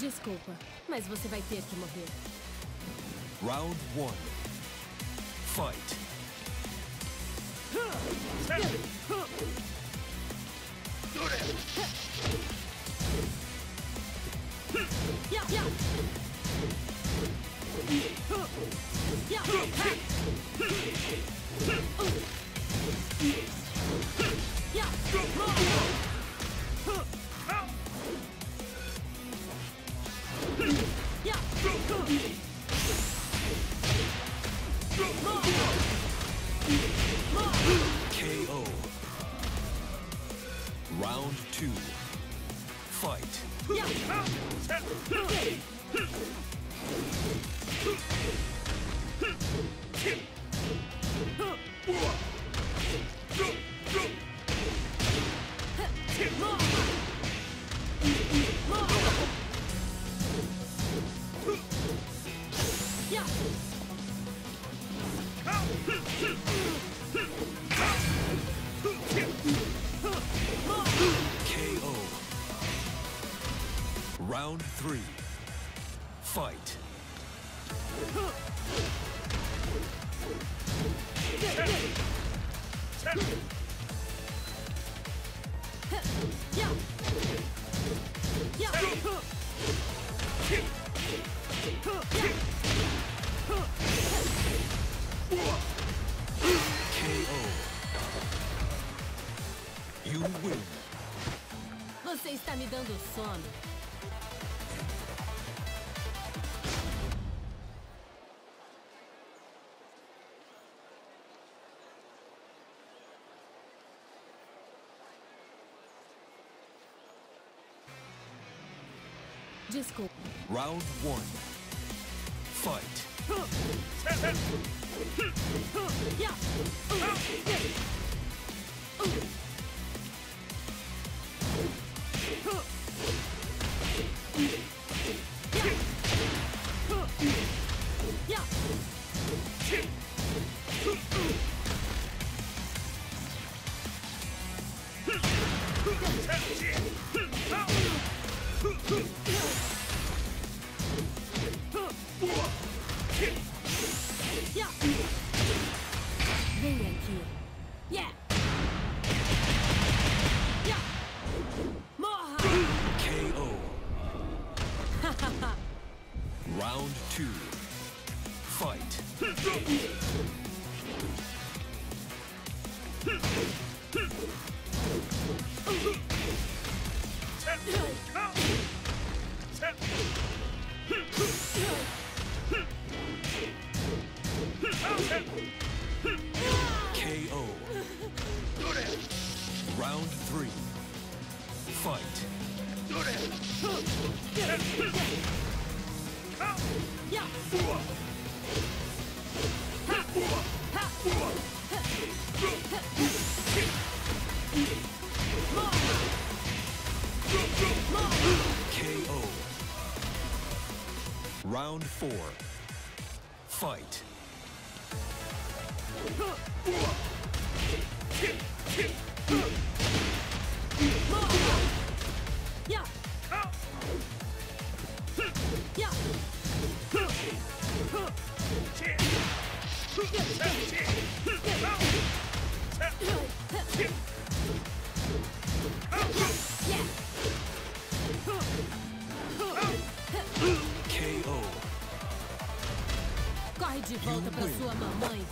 Desculpa, mas você vai ter que morrer. Round 1. Fight. KO. Round 2. Fight. KO. Round 3. Fight. KO. You win. Você está me dando sono. Desculpa. Round 1. Fight. Vem aqui. Morra! KO. Round 2. Fight. KO. Round 3. Fight. KO. Round 4. Fight. KO. Corre de volta pra sua mamãe.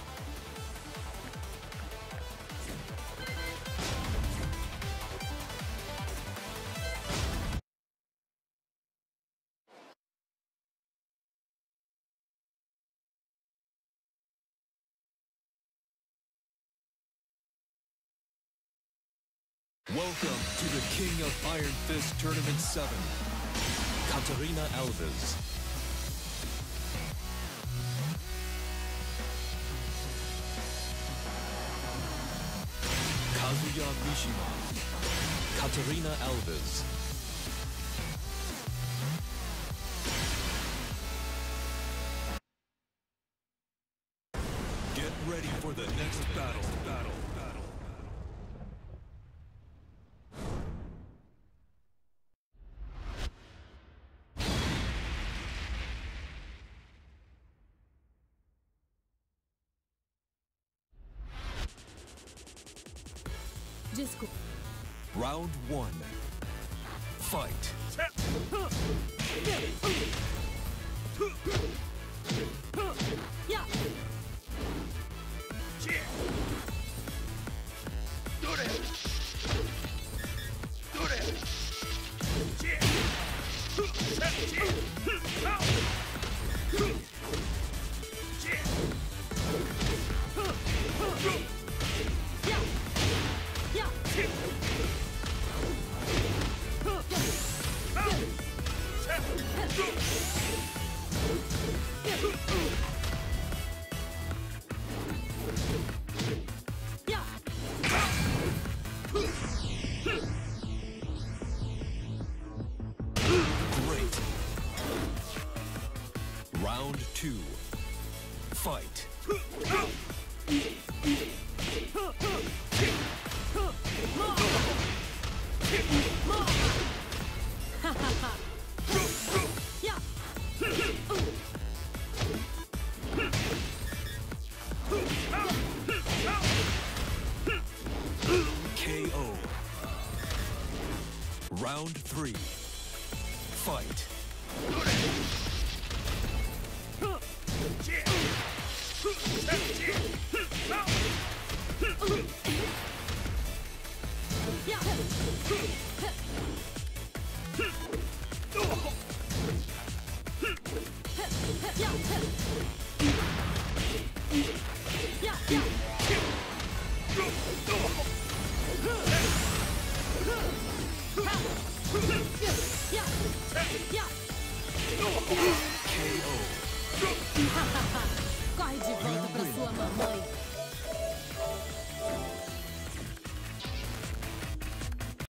Welcome to the King of Iron Fist Tournament 7, Katarina Alves. Kazuya Mishima, Katarina Alves. Get ready for the next battle. Desculpa. Round 1. Fight. Yeah. Great. Round 2. Fight. KO. Round 3. Fight.